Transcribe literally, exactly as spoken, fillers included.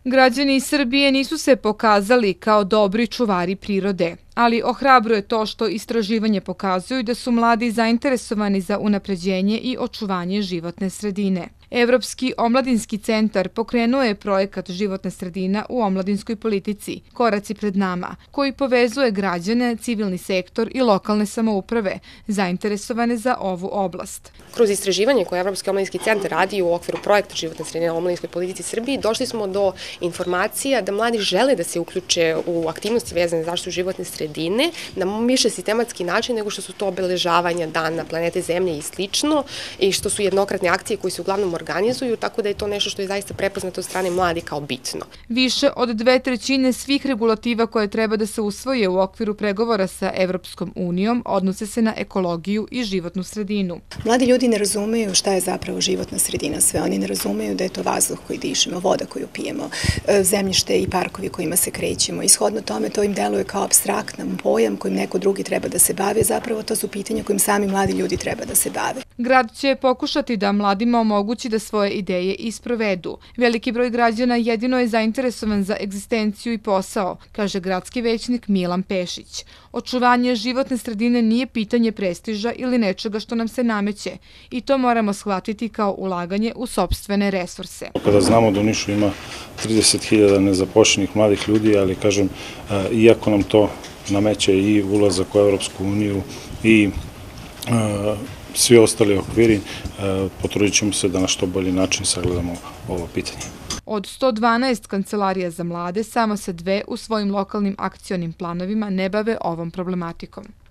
Građani Srbije nisu se pokazali kao dobri čuvari prirode, ali ohrabruje to što istraživanje pokazuju da su mladi zainteresovani za unapređenje i očuvanje životne sredine. Evropski omladinski centar pokrenuo je projekat Životna sredina u omladinskoj politici, Koraci pred nama, koji povezuje građane, civilni sektor i lokalne samouprave zainteresovane za ovu oblast. Kroz istraživanje koje Evropski omladinski centar radi u okviru projekta Životna sredina u omladinskoj politici Srbiji, došli smo do informacija da mladi žele da se uključe u aktivnosti vezane za zaštitu životne sredine na više sistematski način nego što su to obeležavanja dana planete Zemlje i slično, i što su jednokratne akcije koje se uglavnom organizuju, tako da je to nešto što je zaista prepoznato od strane mladi kao bitno. Više od dve trećine svih regulativa koje treba da se usvoje u okviru pregovora sa Evropskom unijom odnose se na ekologiju i životnu sredinu. Mladi ljudi ne razumeju šta je zapravo životna sredina sve. Oni ne razumeju da je to vazduh koji dišemo, voda koju pijemo, zemljište i parkovi kojima se krećemo. Ishodno tome to im deluje kao apstraktan pojam kojim neko drugi treba da se bavi. Zapravo to su pitanja kojim sami mladi ljudi treba da se bave. Grad će pokušati da mladima omogući da svoje ideje isprovedu. Veliki broj građana jedino je zainteresovan za egzistenciju i posao, kaže gradski većnik Milan Pešić. Očuvanje životne sredine nije pitanje prestiža ili nečega što nam se nameće i to moramo shvatiti kao ulaganje u sopstvene resurse. Kada znamo da u Nišu ima trideset hiljada nezapošljenih mladih ljudi, ali kažem, iako nam to nameće i ulazak u Evropsku uniju i svi ostali okviri, potrudit ćemo se da na što bolji način sagledamo ovo pitanje. Od sto dvanaest kancelarija za mlade, samo se dve u svojim lokalnim akcionim planovima ne bave ovom problematikom.